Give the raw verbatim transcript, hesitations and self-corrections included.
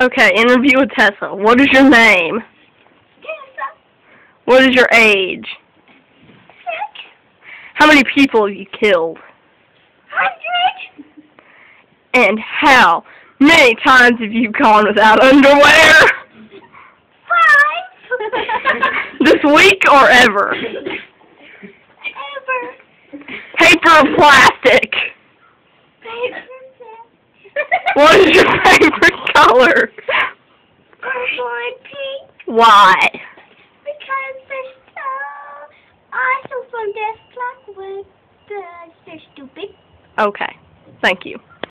Okay, interview with Tessa. What is your name? Tessa. What is your age? Six. How many people have you killed? Hundred. And how many times have you gone without underwear? Five. This week or ever? Ever. Paper or plastic? Paper. What is your favorite color? Purple and pink. Why? Because they're so awesome from this clock with the they're stupid. Okay, thank you.